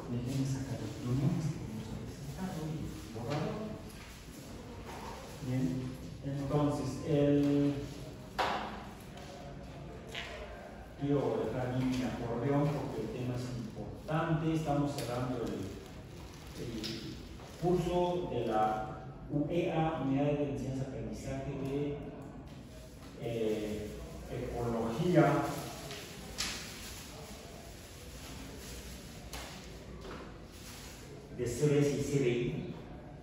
Déjenme sacar los plumones que hemos presentado y borrado. Bien, entonces, quiero dejar aquí mi acordeón porque el tema es importante. Estamos cerrando el curso de la UEA, Unidad de Enseñanza-Aprendizaje de Ecología. De CBS y CBI,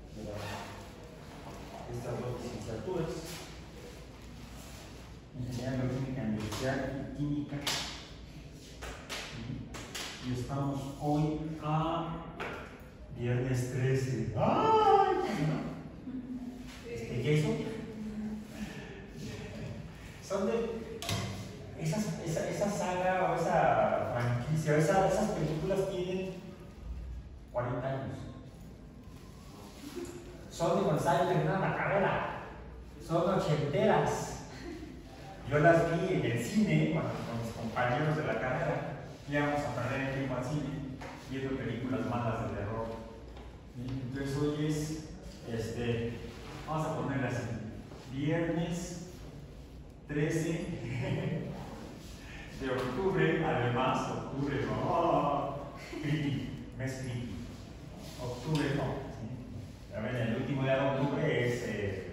estas dos licenciaturas, Ingeniería Bioquímica Industrial y Química. Y estamos hoy a viernes 13. ¡Ay! ¿Qué es eso? Son de esa saga o esa franquicia, esas películas tienen 40 años. Son de cuando estaba terminando la carrera. Son ochenteras. Yo las vi en el cine con mis compañeros de la carrera. Íbamos a perder el tiempo al cine viendo películas malas de terror. Entonces hoy es, vamos a ponerla así, viernes 13 de octubre. Además, octubre, creepy, mes creepy. Octubre no. ¿Sí? A ver, el último día de octubre es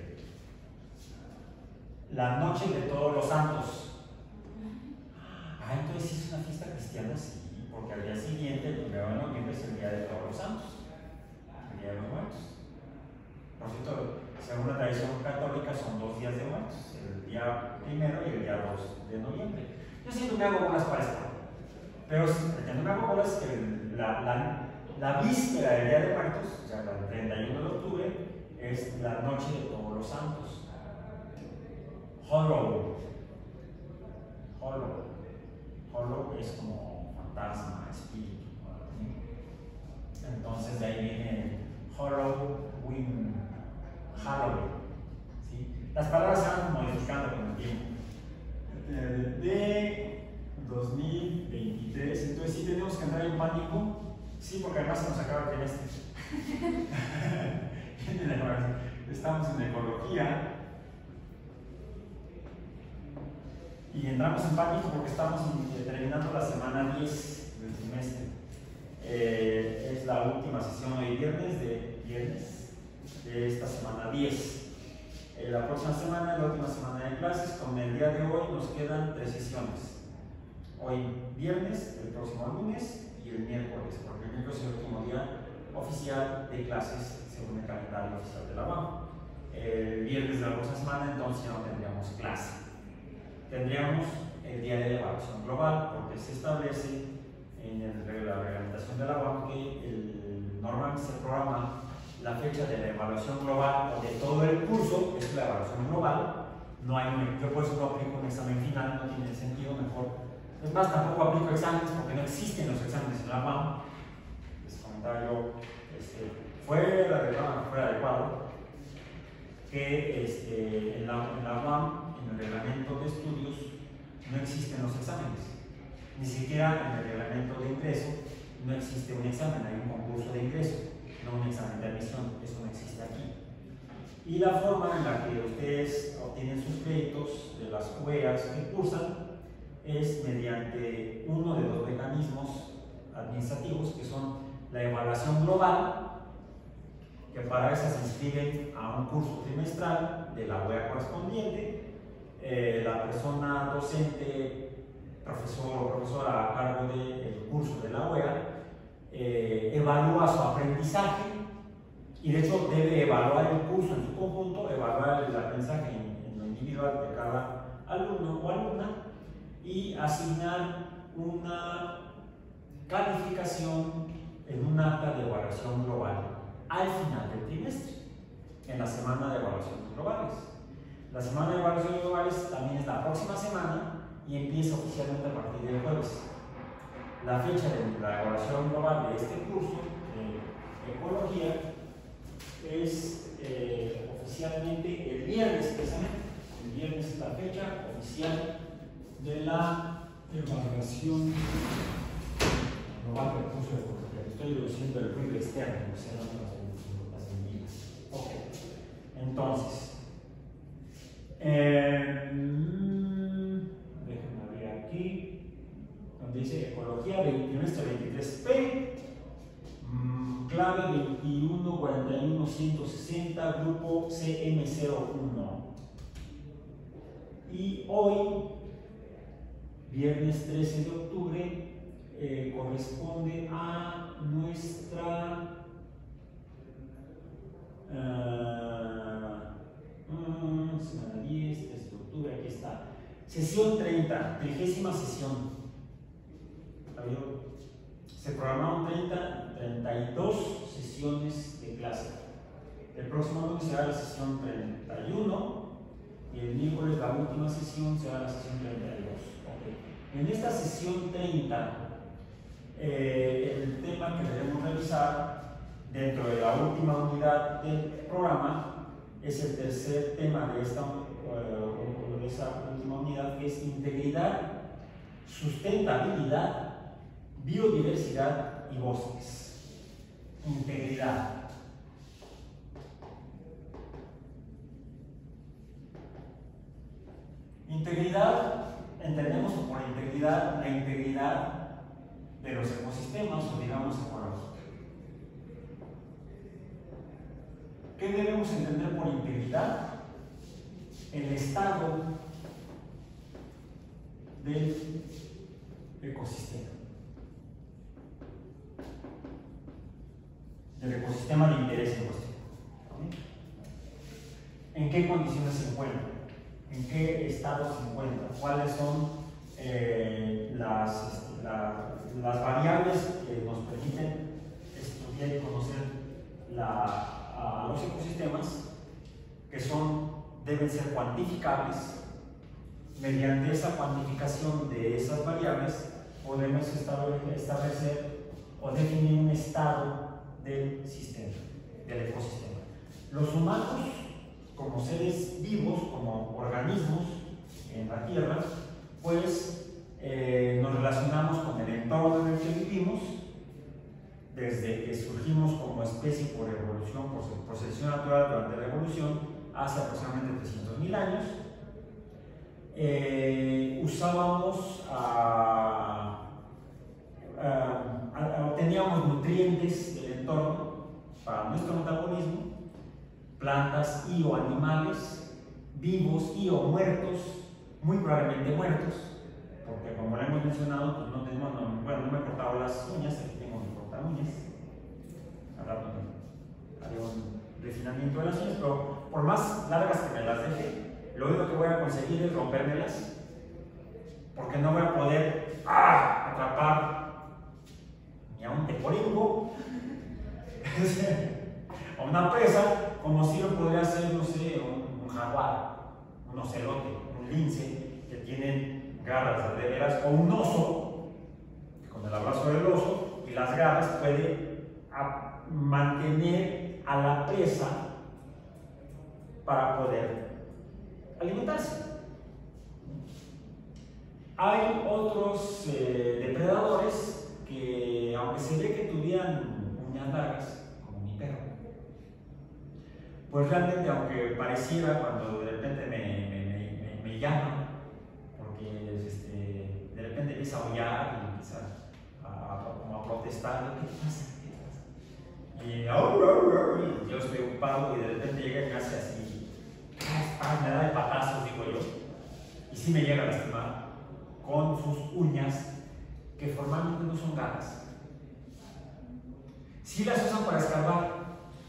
la noche de todos los santos. Ah, entonces sí es una fiesta cristiana, sí, porque al día siguiente, el 1 de noviembre, es el día de todos los santos, el día de los muertos. Por cierto, según la tradición católica, son 2 días de muertos, el día 1 y el día 2 de noviembre. Yo siento que hago bolas para esto, pero el que no me hago bolas es que la víspera del Día de Muertos, o sea, el 31 de octubre, es la noche de todos los santos. Hollow es como fantasma, espíritu. Entonces de ahí viene Halloween. ¿Sí? Las palabras se van modificando con el tiempo. De 2023, entonces sí tenemos que entrar en pánico. Sí, porque además se nos acaba el trimestre. Estamos en ecología y entramos en pánico porque estamos terminando la semana 10 del trimestre. Es la última sesión hoy viernes de esta semana 10. La próxima semana es la última semana de clases. Con el día de hoy nos quedan 3 sesiones. Hoy viernes, el próximo lunes y el miércoles, porque el miércoles es el último día oficial de clases según el calendario oficial de la UAM. El viernes de la próxima semana entonces ya no tendríamos clase. Tendríamos el día de evaluación global, porque se establece en la reglamentación de la UAM que normalmente se programa la fecha de la evaluación global o de todo el curso, es la evaluación global. No hay yo por eso no aplico un examen final, no tiene sentido, mejor. Es más, tampoco aplico exámenes porque no existen los exámenes en la UAM. Les comentaba yo, fuera de cuadro, que en la UAM, en el reglamento de estudios, no existen los exámenes. Ni siquiera en el reglamento de ingreso no existe un examen, hay un concurso de ingreso, no un examen de admisión, eso no existe aquí. Y la forma en la que ustedes obtienen sus créditos de las UEAs que cursan es mediante uno de los mecanismos administrativos que son la evaluación global, que para eso se inscriben a un curso trimestral de la UEA correspondiente. La persona docente, profesor o profesora a cargo del curso de la UEA evalúa su aprendizaje y de hecho debe evaluar el curso en su conjunto, evaluar el aprendizaje en lo individual de cada alumno o alumna y asignar una calificación en un acta de evaluación global al final del trimestre, en la semana de evaluaciones globales. La semana de evaluaciones globales también es la próxima semana y empieza oficialmente a partir del jueves. La fecha de la evaluación global de este curso de ecología es oficialmente el viernes, precisamente. El viernes es la fecha oficial de la evaluación global del curso de ecología. Estoy reduciendo el ruido externo, o sea, las hormigas. Ok, entonces, déjenme ver aquí, donde dice Ecología, trimestre 23P, clave 2141-160, grupo CM01. Y hoy, viernes 13 de octubre, corresponde a nuestra semana 10, 13 de octubre, aquí está. Sesión 30, 30ª sesión. Se programaron 32 sesiones de clase. El próximo lunes será la sesión 31 y el miércoles la última sesión será la sesión 32. Okay. En esta sesión 30, el tema que debemos revisar dentro de la última unidad del programa es el tercer tema de esa última unidad, que es integridad, sustentabilidad, biodiversidad y bosques. Integridad. Integridad, entendemos por integridad la integridad de los ecosistemas o digamos ecológica. ¿Qué debemos entender por integridad? El estado del ecosistema. Del ecosistema de interés en cuestión. ¿En qué condiciones se encuentra? ¿En qué estado se encuentra? ¿Cuáles son las variables que nos permiten estudiar y conocer a los ecosistemas, que deben ser cuantificables? Mediante esa cuantificación de esas variables podemos establecer o definir un estado del sistema, del ecosistema. Los humanos, como seres vivos, como organismos en la Tierra, pues nos relacionamos con el entorno en el que vivimos desde que surgimos como especie por evolución, por selección natural durante la evolución, hace aproximadamente 300.000 años. Teníamos nutrientes del entorno para nuestro metabolismo, plantas y o animales, vivos y o muertos, muy probablemente muertos, porque como lo hemos mencionado, pues no me he cortado las uñas, aquí tengo mi corta uñas, al rato haré un refinamiento de las uñas, pero por más largas que me las deje, lo único que voy a conseguir es rompérmelas, porque no voy a poder atrapar ni a un teporingo o una presa, como si lo podría hacer, no sé, un jaguar, un ocelote, un lince, que tienen garras de veras, o un oso, que con el abrazo del oso y las garras puede mantener a la presa para poder alimentarse. Hay otros depredadores que, aunque se ve que tuvieran uñas largas, como mi perro, pues realmente, aunque pareciera, cuando de repente me llama, porque de repente empieza a aullar y empieza como a protestar, ¿qué pasa? ¿Qué pasa? Y yo estoy ocupado y de repente llega y me hace así, me da de patazos, digo yo, y sí me llega a lastimar con sus uñas, que formalmente no son garras. Sí las usan para escarbar,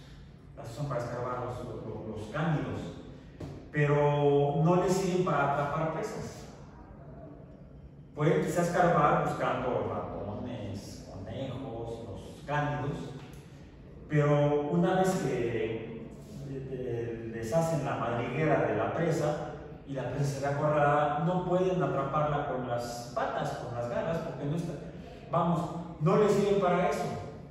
los cándidos, pero no les sirven para atrapar presas. Pueden quizás escarbar buscando ratones, conejos, los cándidos, pero una vez que deshacen la madriguera de la presa y la presa se ve acorralada, no pueden atraparla con las patas, con las garras, porque no les sirven para eso.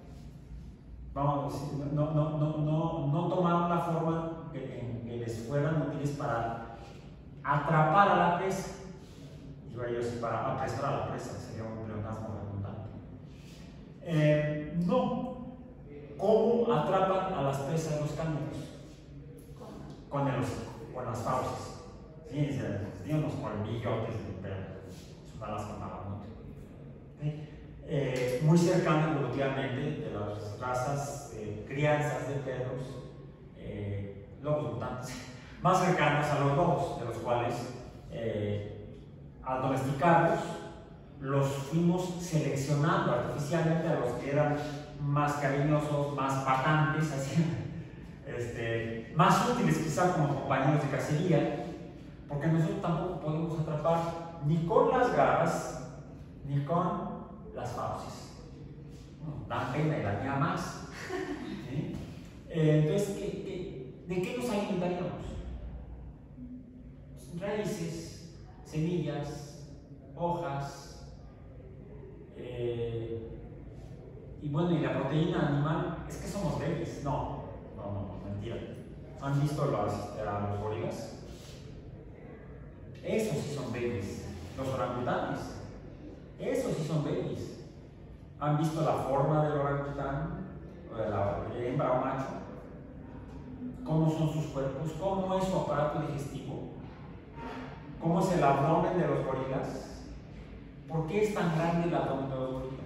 No tomaron la forma que les fueran útiles para atrapar a la presa. Iba yo así, para apresar a la presa, sería un pleonasmo redundante. No, yotes de perro, son las que amaban mucho. Muy cercano evolutivamente de las razas, crianzas de perros, lobos mutantes, más cercanos a los lobos, de los cuales al domesticarlos los fuimos seleccionando artificialmente a los que eran más cariñosos, más patantes, así, más útiles quizá como compañeros de cacería, porque nosotros tampoco podemos atrapar ni con las garras ni con las fauces. Dan pena y daña más. ¿Sí? Entonces, ¿de qué nos alimentaríamos? Raíces, semillas, hojas, y bueno, y la proteína animal, es que somos débiles. No, mentira. ¿Han visto los gorilas? Esos sí son babies. Los orangutanes, esos sí son babies. ¿Han visto la forma del orangután? O de la hembra o macho. ¿Cómo son sus cuerpos? ¿Cómo es su aparato digestivo? ¿Cómo es el abdomen de los gorilas? ¿Por qué es tan grande el abdomen de los gorilas?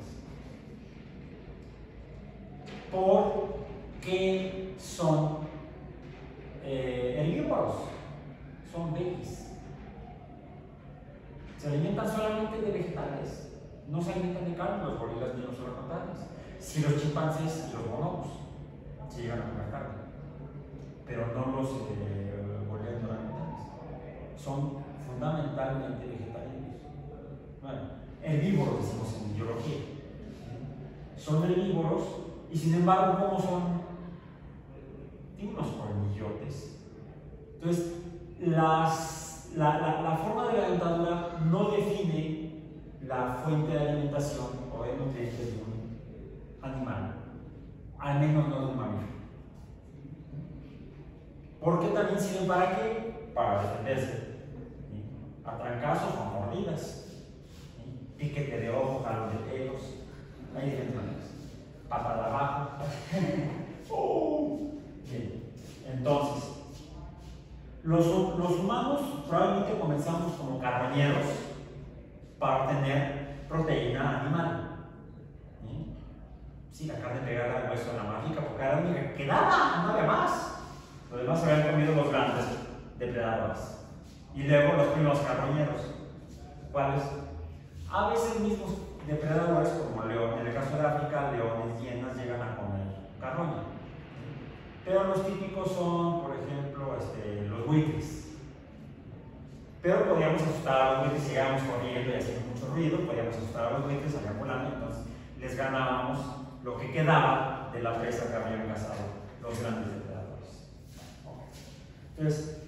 Porque son herbívoros, son babies. Se alimentan solamente de vegetales, no se alimentan de carne los gorilas ni los orangutanes. Si los chimpancés y los bonobos se llegan a comer carne, pero no los gorilas ni orangutanes. Son fundamentalmente vegetarianos. Bueno, herbívoros decimos en biología. Son herbívoros y sin embargo, ¿cómo son? Tienen unos colmillotes. Entonces, la forma de la dentadura no define la fuente de alimentación o de nutrientes de un animal, al menos no de un mamífero. Porque también sirven para qué? Para defenderse. A trancazos o mordidas. Piquete de ojo, jalón de pelos. Hay diferentes maneras. Patada abajo. Bien. Entonces, los humanos probablemente comenzamos como carroñeros para obtener proteína animal. Sí, la carne pegada al hueso era mágica porque era la única que quedaba, no había más. Los demás se habían comido los grandes depredadores. Y luego los primeros carroñeros. ¿Cuáles? A veces mismos depredadores, como león, en el caso de África, leones, hienas llegan a comer carroña. Pero los típicos son, por ejemplo, los buitres. Pero podíamos asustar a los buitres si llegábamos corriendo y haciendo mucho ruido, podíamos asustar a los buitres, salían volando, entonces les ganábamos lo que quedaba de la presa que habían cazado los grandes depredadores. Entonces,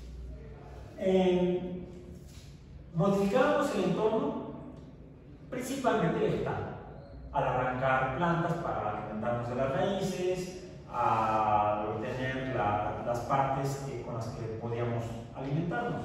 modificábamos el entorno principalmente vegetal, al arrancar plantas para alimentarnos de las raíces, al obtener las partes con las que podíamos alimentarnos.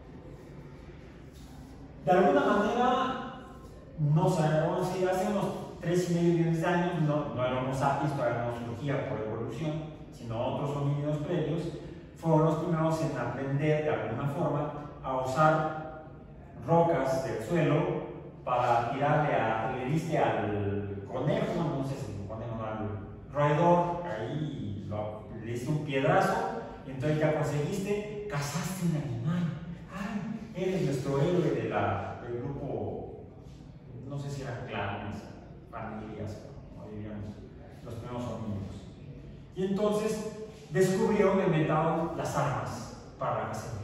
De alguna manera, no sabemos si hace unos 3,5 millones de años, no el Homo sapiens todavía no surgía por evolución, sino otros homínidos previos, fueron los primeros en aprender de alguna forma a usar rocas del suelo para le diste al conejo, no sé si un conejo, al roedor, ahí le diste un piedrazo, y entonces ya conseguiste, cazaste un animal. ¡Ay! Eres nuestro héroe del grupo, no sé si eran clanes, familias, como diríamos, los primeros homínidos. Y entonces descubrieron el método, las armas para la cacería.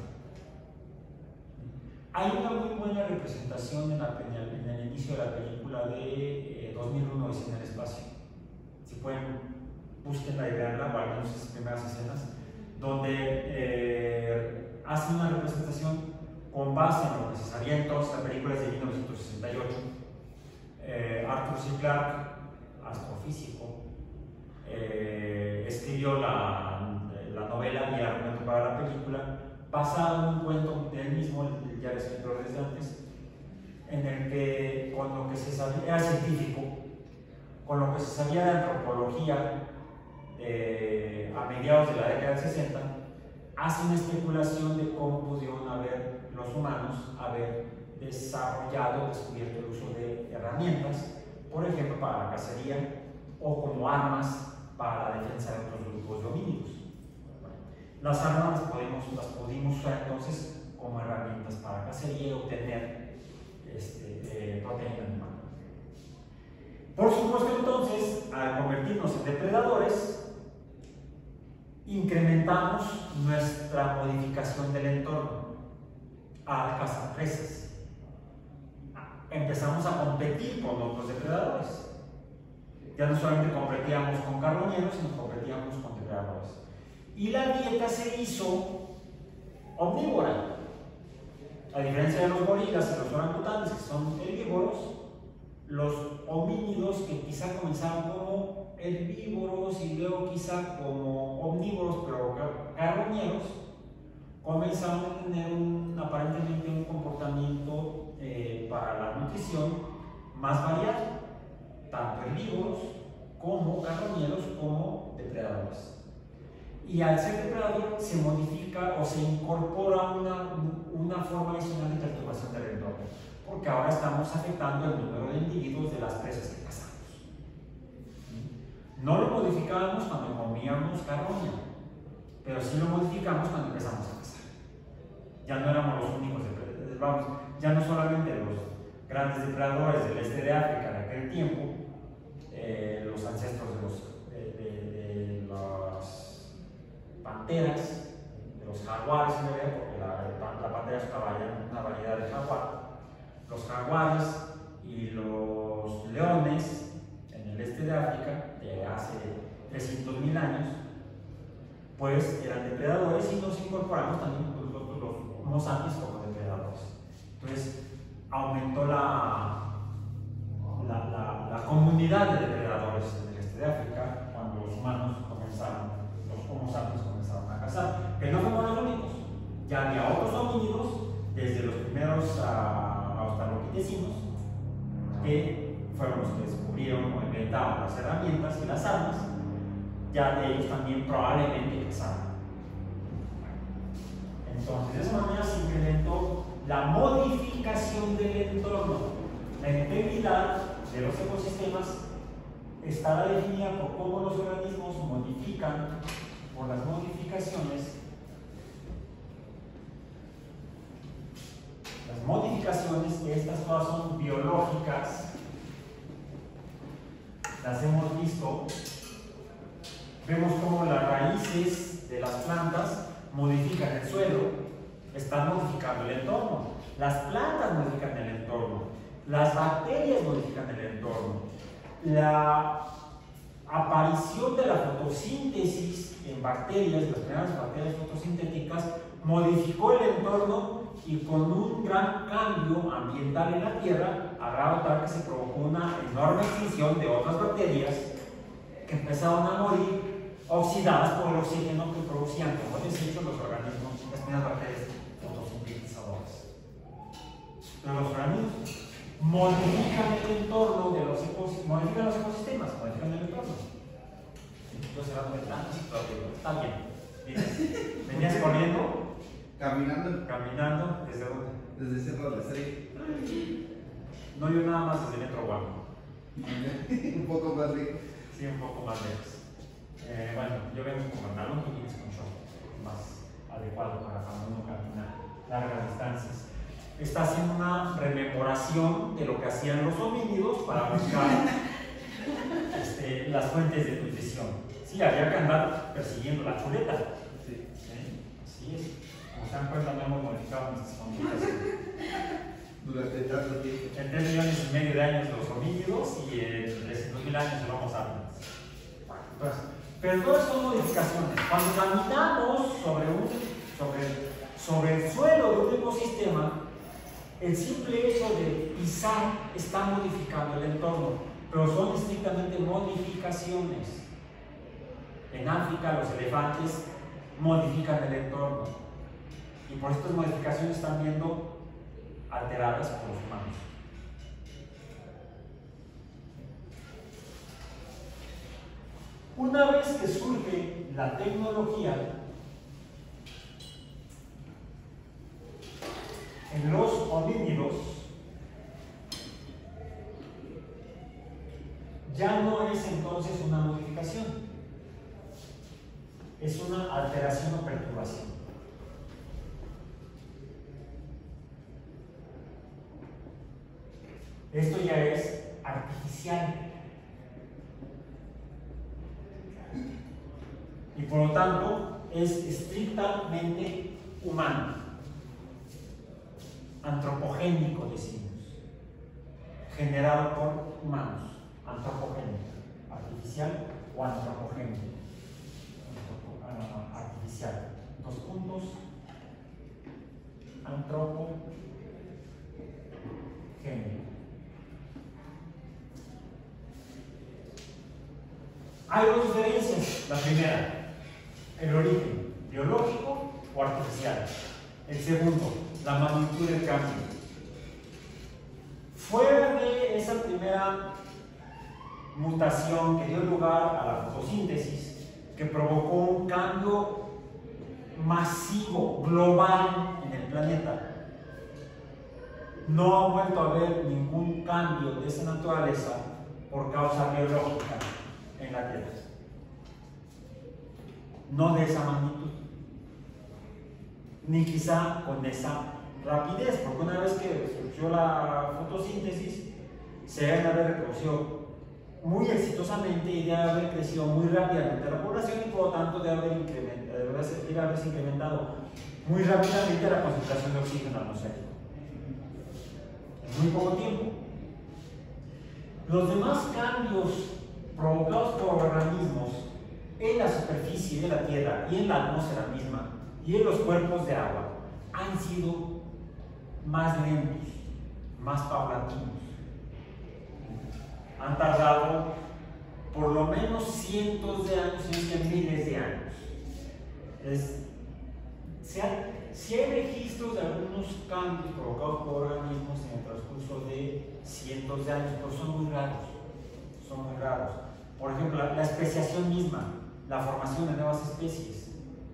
Hay una muy buena representación en el inicio de la película de 2001 Odisea en el espacio. Si pueden, búsquenla y veanla, o al menos esas primeras escenas, donde hacen una representación con base en lo que se sabía entonces. La película es de 1968. Arthur C. Clarke, astrofísico, escribió la novela y el argumento para la película, basado en un cuento de él mismo, ya el escritor desde antes, en el que con lo que se sabía, era científico, con lo que se sabía de antropología a mediados de la década del 60, hace una especulación de cómo pudieron haber los humanos haber desarrollado, descubierto el uso de herramientas, por ejemplo, para la cacería o como armas para la defensa de otros grupos de homínidos. Las armas las pudimos usar entonces como herramientas para cacería y obtener proteína animal. Por supuesto, entonces, al convertirnos en depredadores, incrementamos nuestra modificación del entorno al cazar presas. Empezamos a competir con otros depredadores. Ya no solamente competíamos con carroñeros, sino competíamos con depredadores. Y la dieta se hizo omnívora. A diferencia de los gorilas y los orangutanes, que son herbívoros, los homínidos, que quizá comenzaron como herbívoros y luego quizá como omnívoros, pero carroñeros, comenzaron a tener aparentemente un comportamiento para la nutrición más variado, tanto herbívoros como carroñeros como depredadores. Y al ser depredador se modifica o se incorpora una forma adicional de perturbación del entorno, porque ahora estamos afectando el número de individuos de las presas que cazamos. No lo modificábamos cuando comíamos carroña, pero sí lo modificamos cuando empezamos a cazar. Ya no éramos los únicos depredadores, ya no solamente los grandes depredadores del este de África de aquel tiempo, los ancestros de las panteras, de los jaguares, porque la pantera es una variedad de jaguar. Los jaguares y los leones en el este de África, de hace 300.000 años, pues eran depredadores y nos incorporamos también los Homo sapiens como depredadores. Entonces, aumentó la comunidad de depredadores en el este de África cuando los humanos los Homo sapiens comenzaron a cazar, que no fuimos los únicos. Ya había otros homínidos, desde los primeros australopitecinos, que fueron los que descubrieron o inventaron las herramientas y las armas. Ya de ellos también probablemente cazaron. Entonces, de esa manera se incrementó la modificación del entorno. La integridad de los ecosistemas estará definida por cómo los organismos modifican, por las modificaciones. Las modificaciones, estas todas son biológicas, las hemos visto. Vemos cómo las raíces de las plantas modifican el suelo, están modificando el entorno. Las plantas modifican el entorno, las bacterias modifican el entorno. La aparición de la fotosíntesis en bacterias, las primeras bacterias fotosintéticas, modificó el entorno y con un gran cambio ambiental en la Tierra, a grado tal que se provocó una enorme extinción de otras bacterias que empezaron a morir oxidadas por el oxígeno que producían como desecho los organismos, las primeras bacterias fotosintetizadoras. Pero los organismos modifican el entorno de los ecosistemas, modifican los ecosistemas, modifican el entorno. Yo se va a poner tanto, está bien. ¿Venías corriendo? Caminando. Caminando, ¿desde dónde? Desde Cerro de la Estrella. No, yo nada más desde Metro Guapo. Un poco más lejos. Sí, un poco más lejos. Bueno, yo vengo con pantalón y vienes con short, más adecuado para cuando uno camina largas distancias. Está haciendo una rememoración de lo que hacían los homínidos para buscar las fuentes de nutrición. Sí, había que andar persiguiendo la chuleta. Sí. Así es. Como se dan cuenta, no hemos modificado nuestras conductas Durante tanto tiempo. en 3,5 millones de años los homínidos y en 300.000 años el Homo sapiens. Entonces, pero todas son modificaciones. Cuando caminamos sobre el suelo de un ecosistema, el simple hecho de pisar está modificando el entorno, pero son estrictamente modificaciones. En África los elefantes modifican el entorno y por estas modificaciones están viendo alteradas por los humanos. Una vez que surge la tecnología, en los homínidos ya no es entonces una modificación, es una alteración o perturbación. Esto ya es artificial y por lo tanto es estrictamente humano, antropogénico decimos, generado por humanos, antropogénico, artificial o antropogénico, artificial, dos puntos, antropogénico. Hay dos diferencias. La primera, el origen biológico o artificial. El segundo, la magnitud del cambio. Fuera de esa primera mutación que dio lugar a la fotosíntesis, que provocó un cambio masivo, global en el planeta, no ha vuelto a haber ningún cambio de esa naturaleza por causa biológica en la Tierra. No de esa magnitud, ni quizá con esa rapidez, porque una vez que surgió la fotosíntesis, se debe haber reproducido muy exitosamente y debe haber crecido muy rápidamente la población y por lo tanto debe haberse incrementado muy rápidamente la concentración de oxígeno atmosférico. En muy poco tiempo. Los demás cambios provocados por organismos en la superficie de la Tierra y en la atmósfera misma y en los cuerpos de agua han sido más lentos, más paulatinos. Han tardado por lo menos cientos de años, si no es que miles de años. Si hay registros de algunos cambios provocados por organismos en el transcurso de cientos de años, pero son muy raros. Son muy raros. Por ejemplo, la especiación misma, la formación de nuevas especies.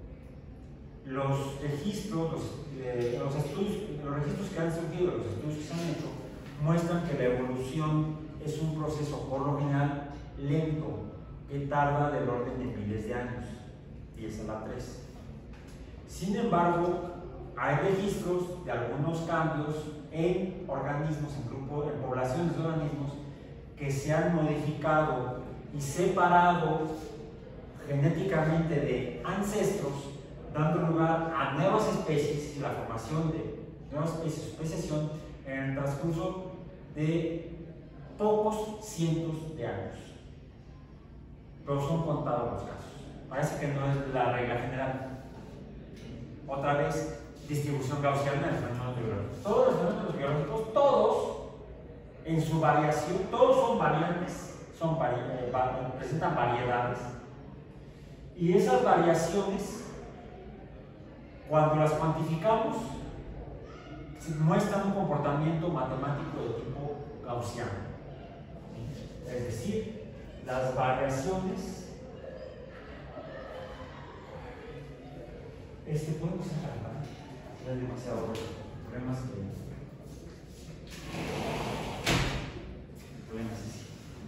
Los registros, los registros que han surgido, los estudios que se han hecho, muestran que la evolución es un proceso por lo general lento, que tarda del orden de miles de años, 10 a la 3. Sin embargo, hay registros de algunos cambios en organismos, en poblaciones de organismos que se han modificado y separado genéticamente de ancestros, dando lugar a nuevas especies y la formación de nuevas especies, especiación, en el transcurso de pocos cientos de años. Pero son contados los casos. Parece que no es la regla general. Otra vez, distribución gaussiana de fenómenos biológicos. Todos los fenómenos biológicos, todos en su variación, todos son variantes, presentan variedades. Y esas variaciones, cuando las cuantificamos, muestran un comportamiento matemático de tipo gaussiano. Es decir, las variaciones podemos encargar, ya es demasiado problemas así.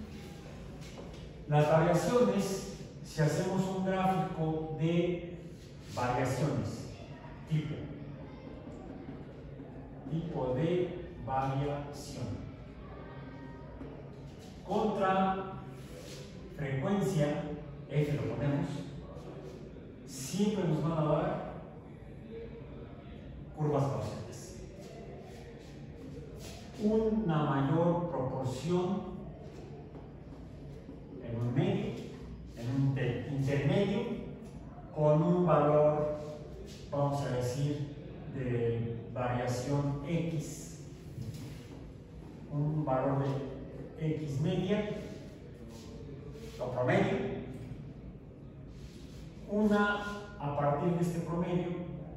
Las variaciones, si hacemos un gráfico de variaciones, tipo de variación contra frecuencia, F lo ponemos, siempre nos van a dar curvas gaussianas. Una mayor proporción en un medio, en un intermedio, con un valor, vamos a decir, de variación X, un valor de X media, o promedio, una a partir de este promedio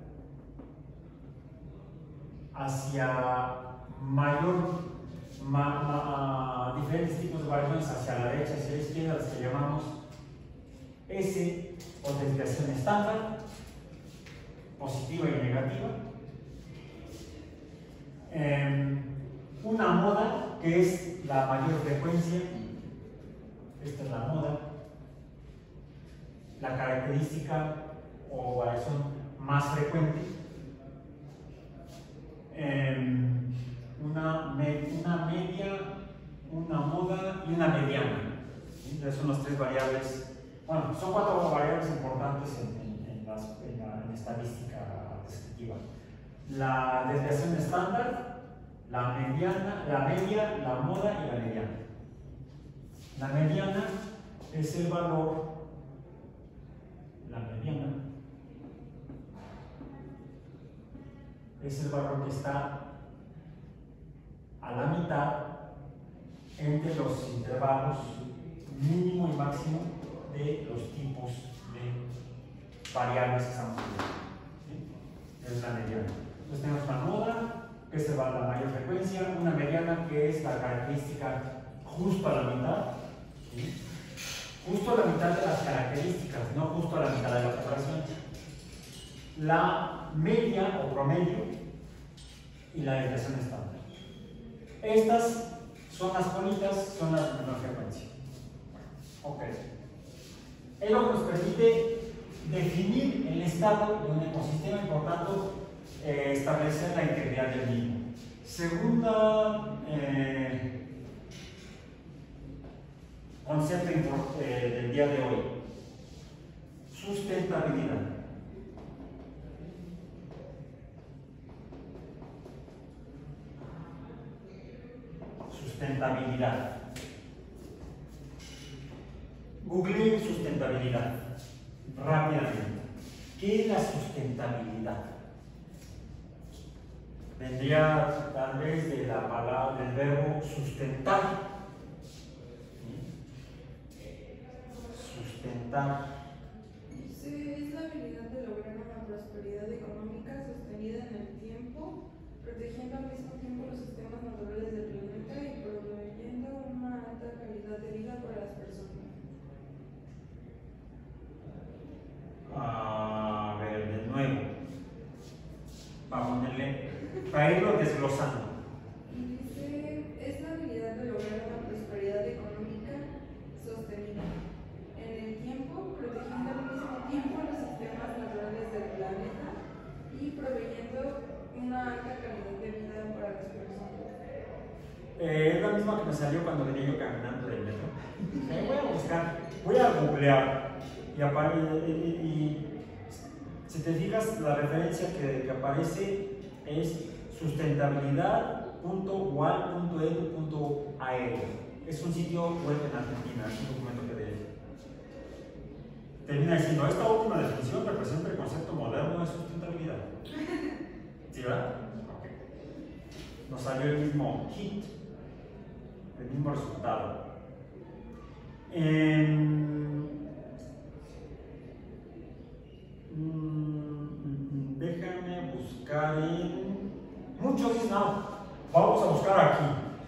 hacia diferentes tipos de variaciones hacia la derecha, hacia la izquierda, las que llamamos S o desviación estándar, positiva y negativa, Una moda, que es la mayor frecuencia. Esta es la moda. La característica o variación más frecuente. Una media, una moda y una mediana. ¿Sí? Entonces son las tres variables. Bueno, son cuatro variables importantes en estadística descriptiva. La desviación estándar, la mediana, la media, la moda y la mediana. La mediana es el valor, la mediana es el valor que está a la mitad entre los intervalos mínimo y máximo de los tipos de variables que estamos viendo. ¿Sí? Es la mediana. Entonces tenemos una moda, que es la mayor frecuencia, una mediana, que es la característica justo a la mitad, ¿sí? Justo a la mitad de las características, no justo a la mitad de la población. La media o promedio y la desviación estándar. Estas son las bonitas, son las de menor frecuencia. Ok. Es lo que nos permite definir el estado de un ecosistema y por tanto establecer la integridad del mismo. Segunda concepto del día de hoy: sustentabilidad. Sustentabilidad. Googleen sustentabilidad rápidamente. ¿Qué es la sustentabilidad? Vendría tal vez de la palabra, del verbo sustentar. Sustentar. Sí, es la habilidad de lograr una prosperidad económica sostenida en el tiempo, protegiendo al mismo tiempo los sistemas naturales del planeta y proveyendo una alta calidad de vida para las personas. A ver, de nuevo, para irlo desglosando. Dice, es la habilidad de lograr una prosperidad económica sostenida en el tiempo, protegiendo al mismo tiempo los sistemas naturales del planeta y proveyendo una alta calidad de vida para las personas. Es la misma que me salió cuando venía yo caminando del metro. Voy a buscar, voy a googlear y si te fijas, la referencia que aparece es sustentabilidad.wal.edu.al. Es un sitio web en Argentina, es un documento PDF. Termina diciendo: esta última definición representa el concepto moderno de sustentabilidad. ¿Sí, verdad? Ok. Nos salió el mismo hit, el mismo resultado. Déjame buscar en muchos. No, vamos a buscar aquí.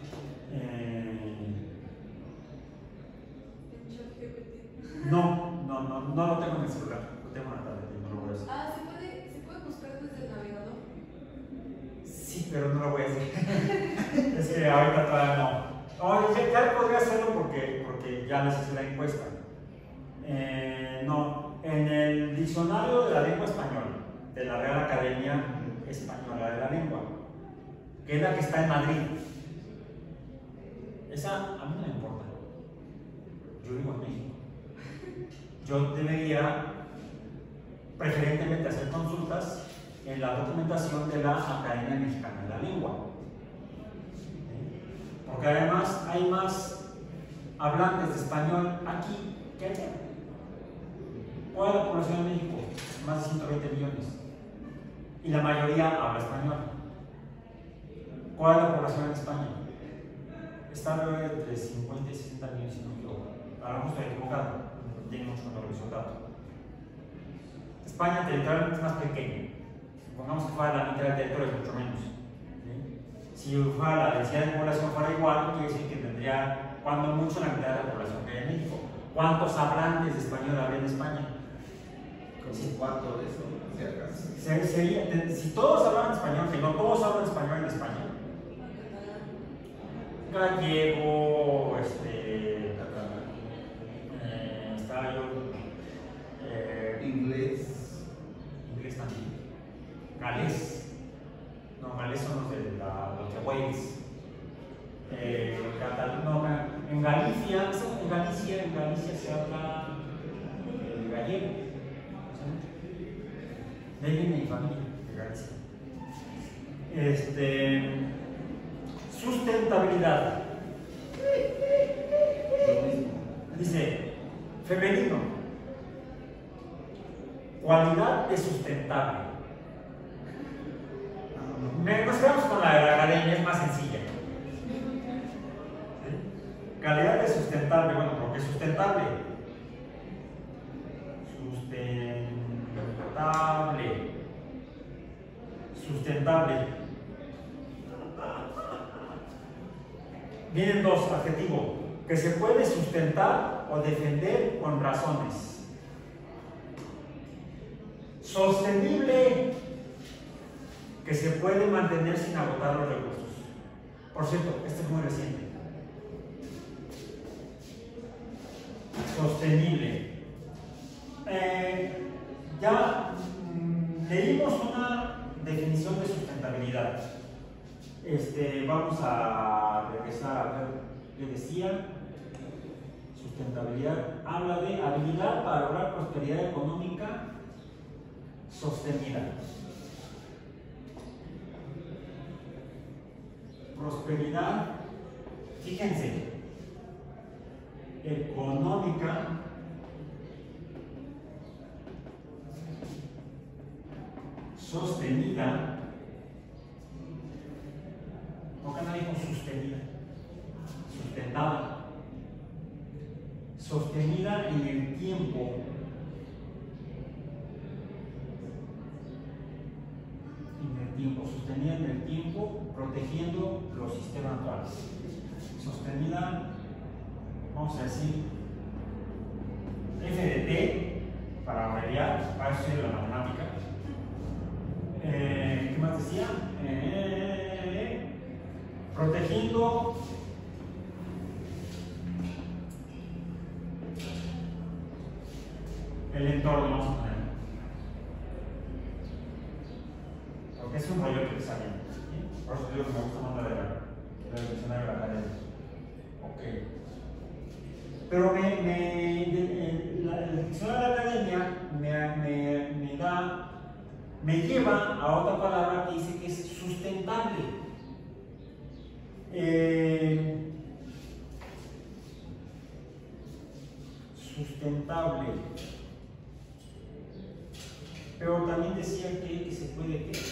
No lo tengo en el celular, lo tengo en la tableta y no lo voy a hacer. ¿Se puede buscar desde el navegador? Sí, pero no lo voy a hacer. Es que ahorita todavía no. Ya podría hacerlo porque ya les hice la encuesta. No, en el diccionario de la lengua española, de la Real Academia Española de la Lengua, que es la que está en Madrid. Esa a mí no me importa. Yo vivo en México. Yo debería preferentemente hacer consultas en la documentación de la Academia Mexicana de la Lengua. Porque además hay más hablantes de español aquí que allá. ¿Cuál es la población de México? Más de 120 millones. Y la mayoría habla español. ¿Cuál es la población en España? Está entre 50 y 60 millones, si no me equivoco. A lo mejor estoy equivocado, no tiene mucho mejor resultado. España territorialmente es más pequeña. Supongamos que fuera la mitad del territorio, es mucho menos. Si fuera la densidad de población fuera igual, quiere decir que tendría, cuando mucho, la mitad de la población que hay en México. ¿Cuántos hablantes de español habría en España? Como un cuarto de eso, si acaso. Si todos hablan español, que no todos hablan español en España, gallego, estaba yo, Inglés. inglés también, galés, no, galés son los de Wales, no, en Galicia se habla gallego, de ahí viene mi familia, de Galicia. Sustentabilidad. Dice, femenino, cualidad de sustentable. Nos quedamos con la academia, es más sencilla. ¿Sí? Calidad de sustentable, bueno, porque sustentable. Sustentable. Vienen dos adjetivos, que se puede sustentar o defender con razones. Sostenible, que se puede mantener sin agotar los recursos. Por cierto, este es muy reciente. Sostenible. Ya leímos una definición de sustentabilidad. Vamos a regresar a ver qué decía. Sustentabilidad habla de habilidad para lograr prosperidad económica sostenida. Prosperidad, fíjense, económica sostenida. ¿Por qué no digo sostenida? Sustentada. Sostenida en el tiempo. Sostenida en el tiempo, protegiendo los sistemas actuales. Sostenida, vamos a decir, F de T, para abreviar, para eso sirve la matemática. ¿Qué más decía? Protegiendo el entorno, vamos a poner. Porque es un rollo que está bien. ¿Sí? Por eso digo que me gusta más la diccionario de la academia. Ok. Pero el diccionario de la academia me lleva a otra palabra que dice que es sustentable. Sustentable. Pero también decía que se puede que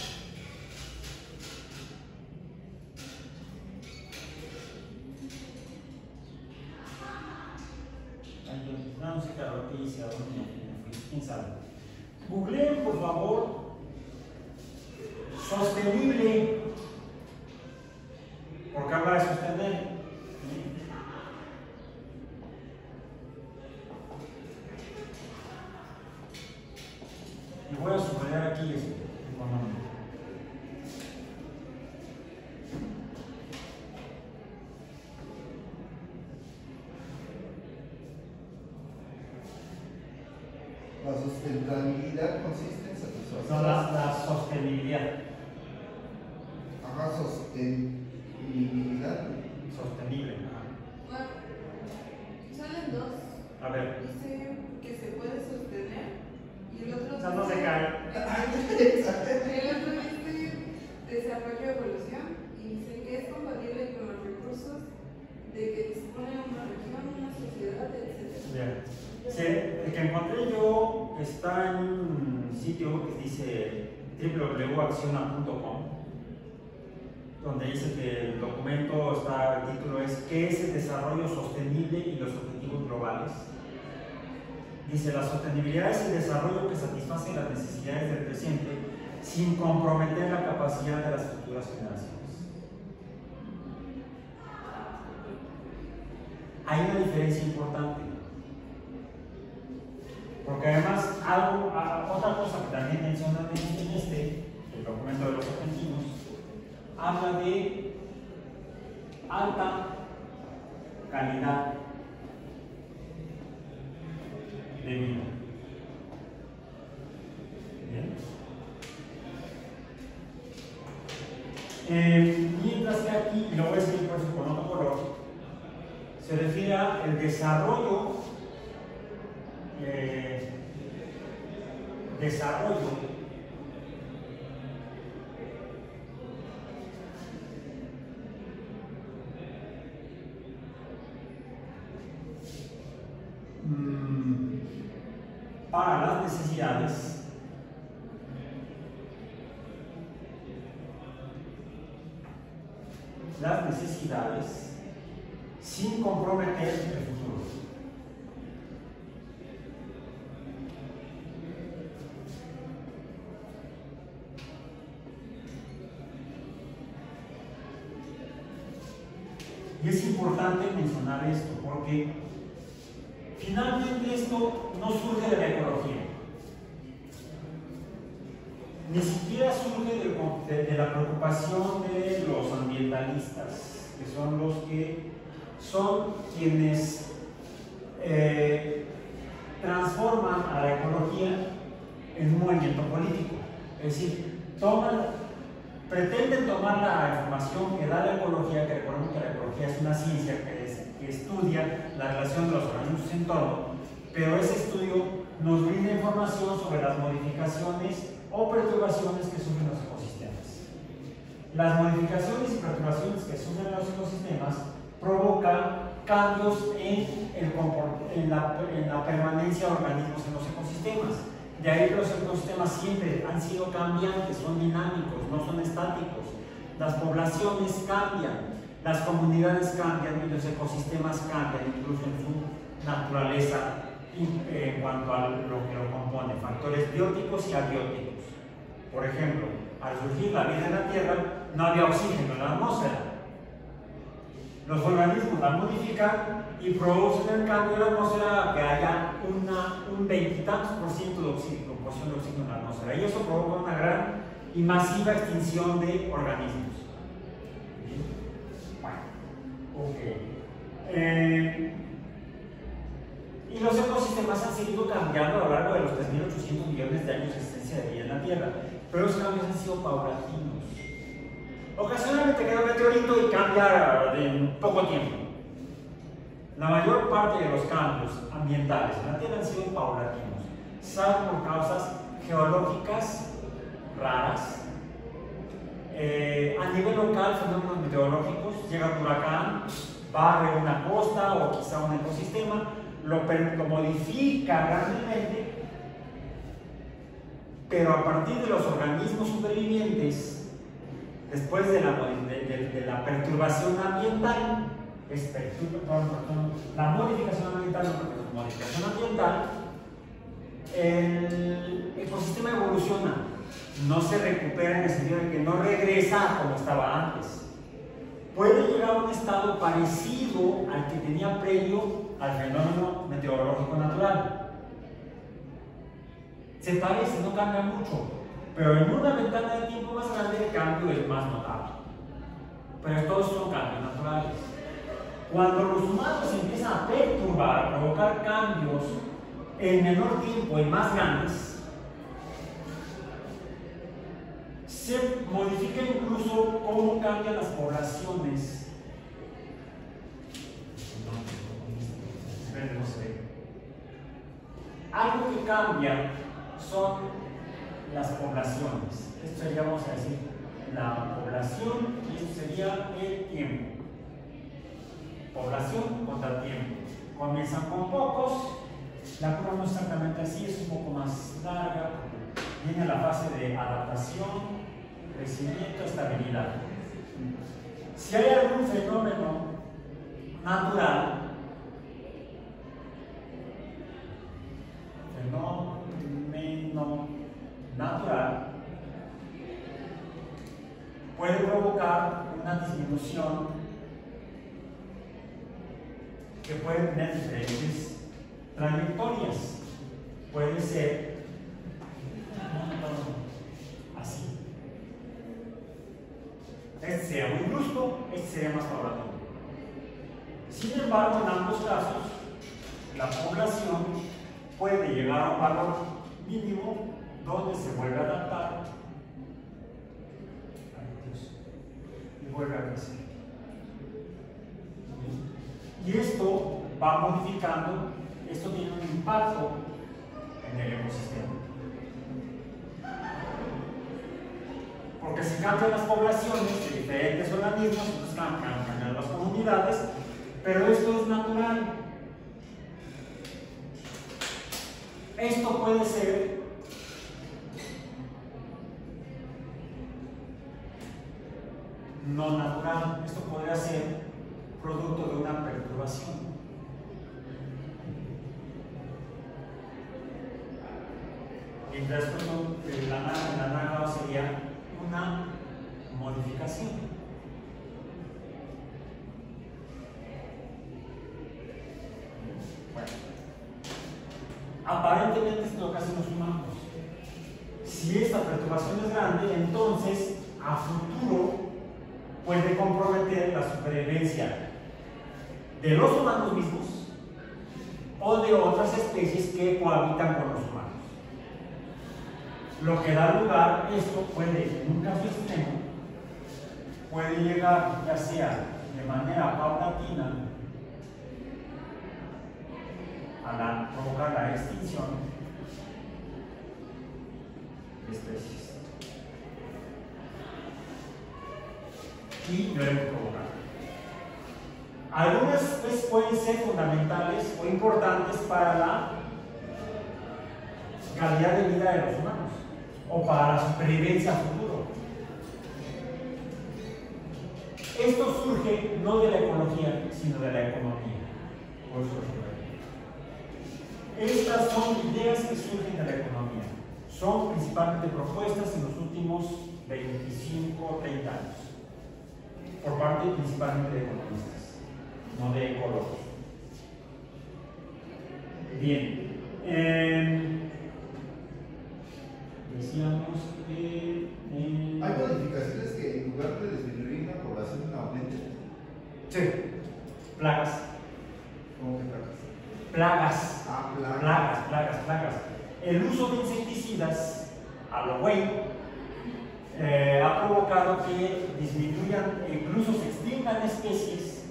no sé claro qué hice, a dónde me fui, quién sabe. Googleen, por favor, sostenible, porque habla de sostener. Y voy a subrayar aquí esto, económico. La sustentabilidad consiste en satisfacer. No, la sostenibilidad. Ajá, sostenibilidad. Sostenible. Bueno, salen dos. A ver. Dice que se puede sostener y el otro. O sea, no se cae. El otro dice desarrollo y evolución y dice que es compatible con los recursos de que dispone una región, una sociedad, etc. Bien. Sí, el que encontré yo está en un sitio que dice www.acciona.com, donde dice que el documento está, el título es ¿qué es el desarrollo sostenible y los objetivos globales? Dice, la sostenibilidad es el desarrollo que satisface las necesidades del presente sin comprometer la capacidad de las futuras generaciones. Hay una diferencia importante. Porque además, otra cosa que también mencionan en el documento de los objetivos, habla de alta calidad de vida. Bien. Mientras que aquí, y lo voy a escribir por eso con otro color, se refiere al desarrollo para las necesidades sin comprometer el futuro. Y es importante mencionar esto porque finalmente esto no surge de la ecología, ni siquiera surge de la preocupación de los ambientalistas, que son los que son quienes transforman a la ecología en un movimiento político. Es decir, pretenden tomar la información que da la ecología, que recordemos que la ecología es una ciencia que estudia la relación de los organismos en su entorno, pero ese estudio nos brinda información sobre las modificaciones o perturbaciones que sufren los ecosistemas. Las modificaciones y perturbaciones que sufren los ecosistemas provocan cambios en la permanencia de organismos en los ecosistemas. De ahí que los ecosistemas siempre han sido cambiantes, son dinámicos, no son estáticos. Las poblaciones cambian, las comunidades cambian y los ecosistemas cambian, incluso en su naturaleza en cuanto a lo que lo compone, factores bióticos y abióticos. Por ejemplo, al surgir la vida en la Tierra, no había oxígeno en la atmósfera. Los organismos la modifican y producen el cambio en la atmósfera que haya un 20 y tantos % de oxígeno, proporción de oxígeno en la atmósfera. Y eso provoca una gran y masiva extinción de organismos. ¿Bien? Bueno, ok. Y los ecosistemas han seguido cambiando a lo largo de los 3.800 millones de años de existencia de vida en la Tierra, pero los cambios han sido paulatinos. Ocasionalmente cae un meteorito y cambia en poco tiempo. La mayor parte de los cambios ambientales en la Tierra han sido paulatinos, salvo por causas geológicas raras. A nivel local, fenómenos meteorológicos, llega un huracán, barre una costa o quizá un ecosistema, lo modifica grandemente, pero a partir de los organismos supervivientes, después de la perturbación ambiental, la modificación ambiental, el ecosistema evoluciona, no se recupera en el sentido de que no regresa como estaba antes. Puede llegar a un estado parecido al que tenía previo al fenómeno meteorológico natural. Se parece, no cambia mucho, pero en una ventana de tiempo más grande el cambio es más notable. Pero todos son cambios naturales. Cuando los humanos empiezan a perturbar, a provocar cambios en menor tiempo y más grandes, se modifica incluso cómo cambian las poblaciones. Algo que cambia son las poblaciones. Esto sería, vamos a decir, la población y esto sería el tiempo. Población contra tiempo. Comienzan con pocos. La curva no es exactamente así, es un poco más larga. Viene la fase de adaptación, crecimiento, estabilidad. Si hay algún fenómeno natural, puede provocar una disminución que puede tener diferentes trayectorias. Puede ser así. Este sería muy brusco, este sería más paulatino. ambos casos, la población puede llegar a un valor mínimo donde se vuelve a adaptar y vuelve a crecer. Y esto va modificando, esto tiene un impacto en el ecosistema. Porque si cambian las poblaciones de diferentes organismos, entonces cambian las comunidades, pero esto es natural. Esto puede ser no natural, esto podría ser producto de una perturbación. Mientras que la naranja sería una modificación. Bueno, aparentemente es lo que hacen los humanos. Si esta perturbación es grande, entonces a futuro puede comprometer la supervivencia de los humanos mismos o de otras especies que cohabitan con los humanos. Lo que da lugar, esto puede, en un caso extremo, puede llegar ya sea de manera paulatina a provocar la extinción de especies. Y luego provocar. Algunas especies pueden ser fundamentales o importantes para la calidad de vida de los humanos o para la supervivencia a futuro. Esto surge no de la ecología, sino de la economía. Por eso estas son ideas que surgen de la economía. Son principalmente propuestas en los últimos 25 o 30 años, por parte principalmente de economistas, no de ecólogos. Bien. Decíamos que ¿Hay modificaciones que en lugar de disminuir la población aumenten? sí, plagas. ¿Cómo que plagas? Plagas. Ah, Plagas. El uso de insecticidas a lo güey ha provocado que disminuyan e incluso se extingan especies,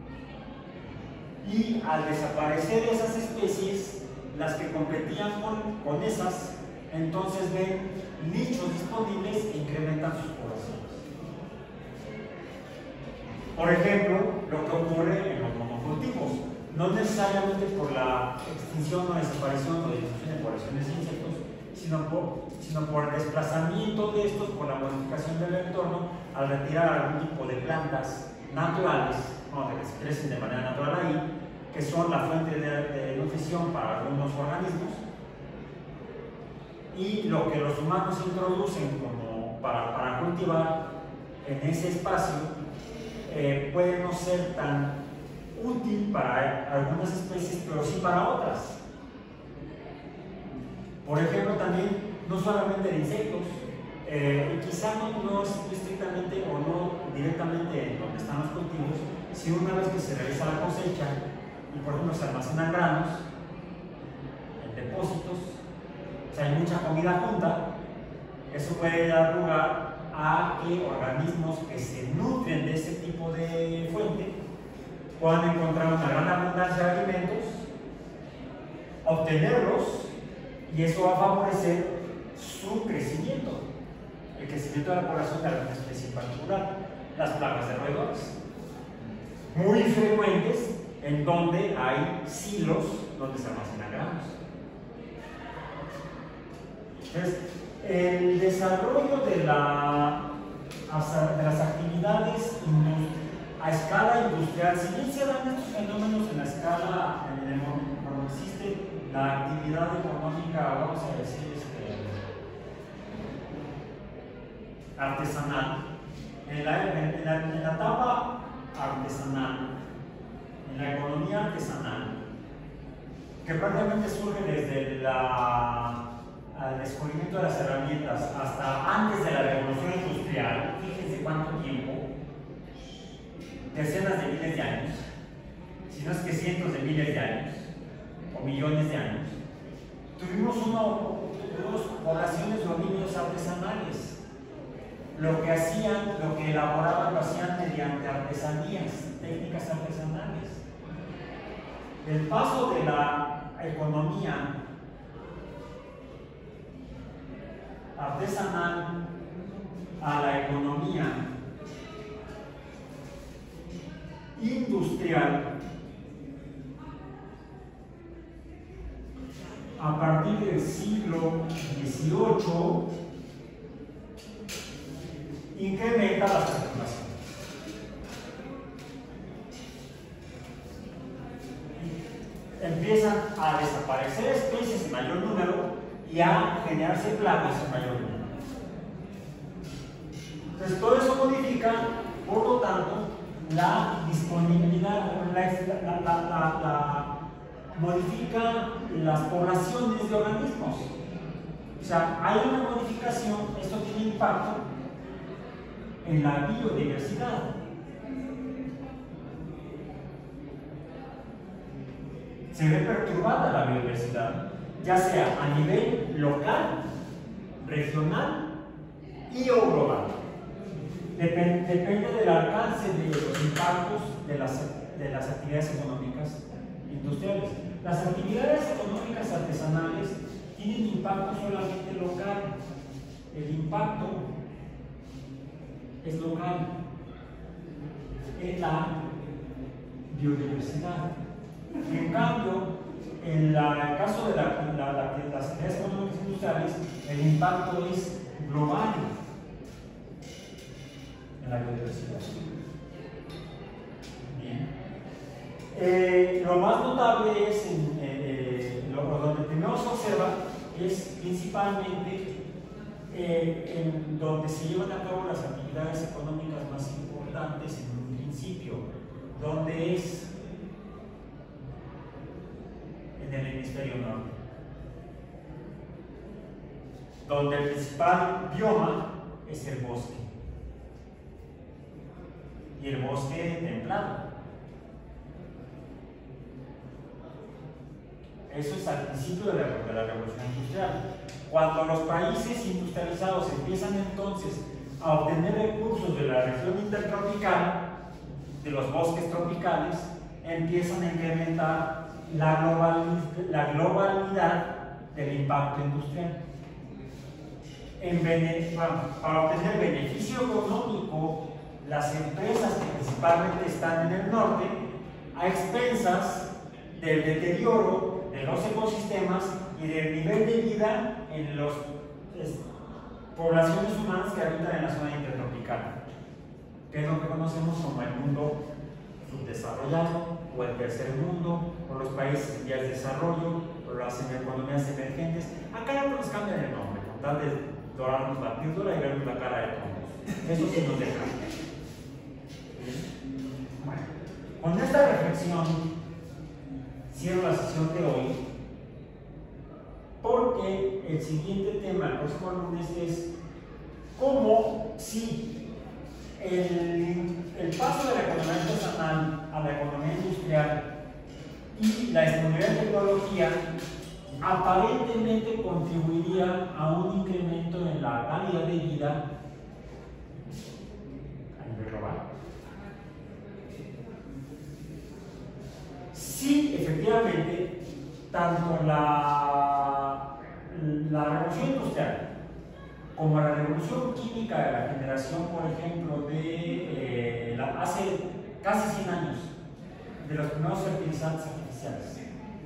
y al desaparecer esas especies, las que competían con esas, entonces ven nichos disponibles e incrementan sus poblaciones. Por ejemplo, lo que ocurre en los monocultivos, no necesariamente por la extinción o desaparición o disminución de poblaciones de insectos, sino por el desplazamiento de estos por la modificación del entorno al retirar algún tipo de plantas naturales, que crecen de manera natural ahí, que son la fuente de nutrición para algunos organismos, y lo que los humanos introducen como para cultivar en ese espacio puede no ser tan útil para algunas especies, pero sí para otras. Por ejemplo, también, no solamente de insectos, y quizá no estrictamente o no directamente en donde están los cultivos, sino una vez que se realiza la cosecha y por ejemplo se almacenan granos en depósitos, o sea, hay mucha comida junta, eso puede dar lugar a que organismos que se nutren de ese tipo de fuente puedan encontrar una gran abundancia de alimentos, obtenerlos, y eso va a favorecer su crecimiento, el crecimiento de la población de alguna especie en particular. Las plagas de roedores, muy frecuentes en donde hay silos donde se almacenan granos. Entonces, el desarrollo de las actividades a escala industrial, si bien se dan estos fenómenos en la escala, cuando existe la actividad económica, vamos a decir, artesanal, en la etapa artesanal, en la economía artesanal, que prácticamente surge desde el descubrimiento de las herramientas hasta antes de la revolución industrial, fíjense cuánto tiempo, decenas de miles de años, si no es que cientos de miles de años, o millones de años, tuvimos poblaciones de homínidos artesanales. Lo que hacían, lo que elaboraban, lo hacían mediante artesanías, técnicas artesanales. El paso de la economía artesanal a la economía industrial a partir del siglo XVIII incrementa las poblaciones. Empiezan a desaparecer especies en mayor número y a generarse plagas en mayor número. Entonces todo eso modifica, por lo tanto, la disponibilidad, modifica las poblaciones de organismos. O sea, hay una modificación, esto tiene impacto en la biodiversidad. Se ve perturbada la biodiversidad, ya sea a nivel local, regional y o global. Depende del alcance de los impactos de las actividades económicas industriales. Las actividades económicas artesanales tienen impacto solamente local. El impacto es local en la biodiversidad. En cambio, en el caso de las actividades económicas industriales, el impacto es global en la biodiversidad. Bien. Lo más notable es, donde primero se observa, es principalmente en donde se llevan a cabo las actividades económicas más importantes en un principio, donde es en el hemisferio norte, donde el principal bioma es el bosque, y el bosque templado. Eso es al principio de la revolución industrial. Cuando los países industrializados empiezan entonces a obtener recursos de la región intertropical, de los bosques tropicales, empiezan a incrementar la globalidad del impacto industrial. Para obtener beneficio económico, las empresas que principalmente están en el norte, a expensas del deterioro de los ecosistemas y del nivel de vida en las poblaciones humanas que habitan en la zona intertropical, que es lo que conocemos como el mundo subdesarrollado, o el tercer mundo, o los países en vías de desarrollo, o las economías emergentes. Acá no nos cambian el nombre, con tal de dorarnos la píldora y vernos la cara de todos. Eso sí nos deja. Bueno, con esta reflexión cierro la sesión de hoy, porque el siguiente tema, el próximo lunes, es cómo si el paso de la economía artesanal a la economía industrial y la disponibilidad de tecnología aparentemente contribuiría a un incremento en la calidad de vida a nivel global. Sí, efectivamente, tanto la revolución industrial como la revolución química de la generación, por ejemplo, de hace casi 100 años, de los primeros fertilizantes artificiales,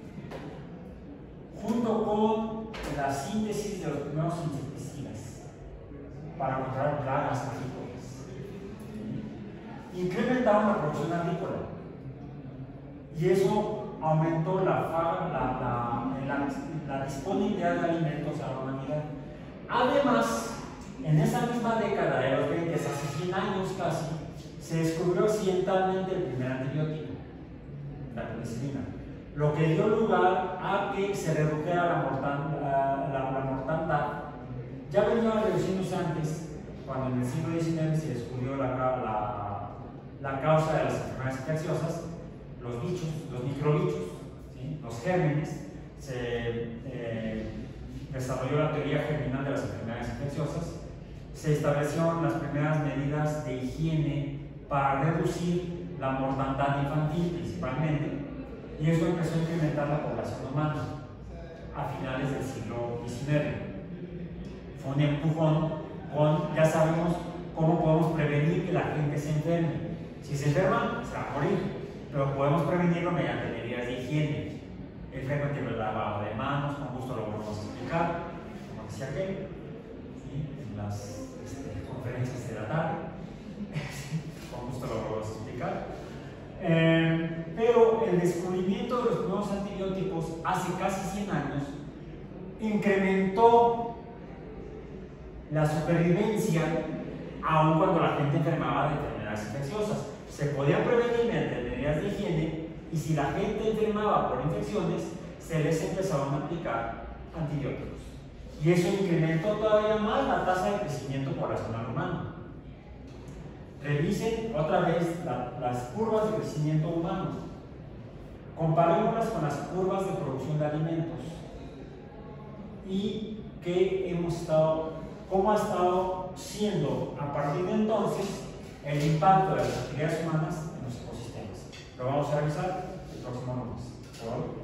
junto con la síntesis de los primeros insecticidas para controlar plagas agrícolas, incrementaron la producción agrícola, y eso aumentó la disponibilidad de alimentos a la humanidad. Además, en esa misma década de los 20, hace 100 años casi, se descubrió accidentalmente el primer antibiótico, la penicilina, lo que dio lugar a que se redujera la mortandad. Ya venía reduciéndose antes, cuando en el siglo XIX se descubrió la causa de las enfermedades infecciosas, los bichos, los microbichos, ¿sí? Los gérmenes. Se desarrolló la teoría germinal de las enfermedades infecciosas. Se establecieron las primeras medidas de higiene para reducir la mortandad infantil principalmente, y eso empezó a incrementar la población humana a finales del siglo XIX. Fue un empujón con, ya sabemos cómo podemos prevenir que la gente se enferme. Si se enferma, se va a morir, pero podemos prevenirlo mediante medidas de higiene. El frecuente lavado de manos, con gusto lo volvemos a explicar, como decía aquel, ¿sí? En las conferencias de la tarde, con gusto lo volvemos a explicar. Pero el descubrimiento de los primeros antibióticos hace casi 100 años incrementó la supervivencia, aun cuando la gente enfermaba de enfermedades infecciosas. Se podía prevenir mediante medidas de higiene, y si la gente enfermaba por infecciones, se les empezaron a aplicar antibióticos. Y eso incrementó todavía más la tasa de crecimiento poblacional humano. Revisen otra vez las curvas de crecimiento humano. Comparémoslas con las curvas de producción de alimentos. Y cómo ha estado siendo a partir de entonces el impacto de las actividades humanas en los ecosistemas. Lo vamos a revisar el próximo lunes. ¿Por favor?